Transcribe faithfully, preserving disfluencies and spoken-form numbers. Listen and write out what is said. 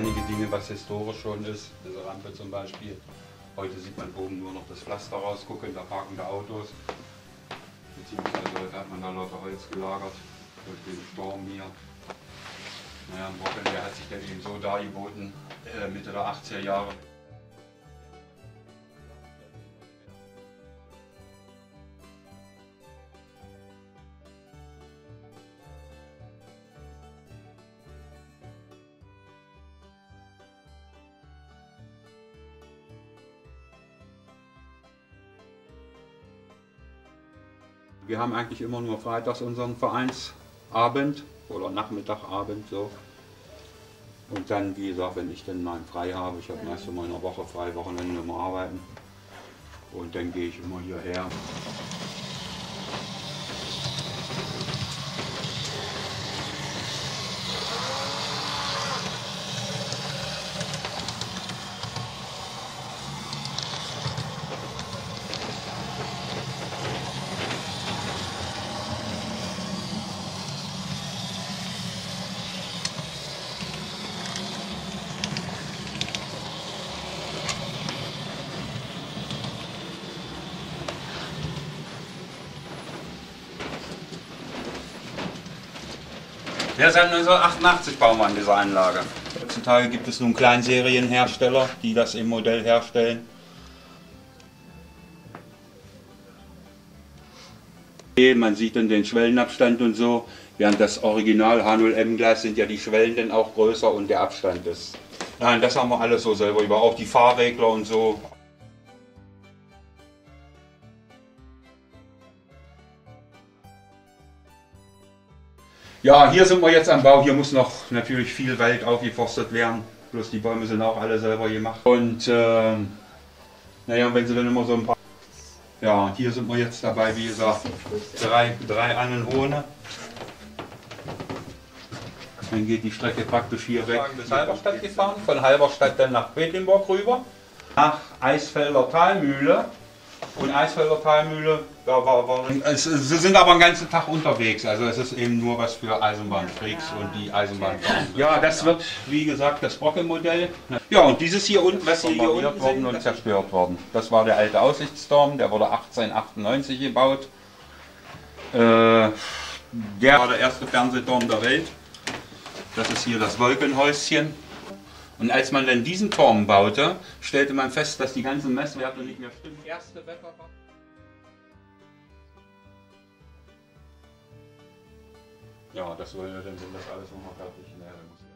einige Dinge, was historisch schon ist. Diese Rampe zum Beispiel. Heute sieht man oben nur noch das Pflaster rausgucken, da parken da Autos. Beziehungsweise heute hat man da lauter Holz gelagert durch den Sturm hier. Naja, ein Brocken, der hat sich dann eben so dargeboten, äh, Mitte der achtziger Jahre. Wir haben eigentlich immer nur freitags unseren Vereinsabend oder Nachmittagabend so. Und dann, wie gesagt, wenn ich dann mal frei habe, ich habe meist immer in einer Woche frei, Wochenende immer arbeiten. Und dann gehe ich immer hierher. Der ist seit neunzehnhundertachtundachtzig bauen wir an dieser Anlage. Heutzutage gibt es nun Kleinserienhersteller, die das im Modell herstellen. Man sieht dann den Schwellenabstand und so. Während das Original H null M Glas sind ja die Schwellen dann auch größer und der Abstand ist. Nein, das haben wir alles so selber über, auch die Fahrregler und so. Ja, hier sind wir jetzt am Bau. Hier muss noch natürlich viel Wald aufgeforstet werden. Bloß die Bäume sind auch alle selber gemacht. Und äh, naja, wenn sie dann immer so ein paar... Ja, hier sind wir jetzt dabei, wie gesagt, drei, drei Annenhohne. Dann geht die Strecke praktisch hier weg. Bis Halberstadt gefahren, von Halberstadt dann nach Quedlinburg rüber. Nach Eisfelder Talmühle. Und Eisfelder Talmühle, da war, war es, sie sind aber den ganzen Tag unterwegs, also es ist eben nur was für Eisenbahnfreaks und die Eisenbahnfahren. Ja, das wird, wie gesagt, das Brocke-Modell. Ja, und dieses hier unten, was hier, hier unten worden und zerstört worden. Das war der alte Aussichtsturm, der wurde achtzehnhundertachtundneunzig gebaut. Äh, der war der erste Fernsehturm der Welt. Das ist hier das Wolkenhäuschen. Und als man dann diesen Turm baute, stellte man fest, dass die ganzen Messwerte nicht mehr stimmen. Erste Wetter war ja, das wollen wir dann, wenn das alles nochmal fertig ist.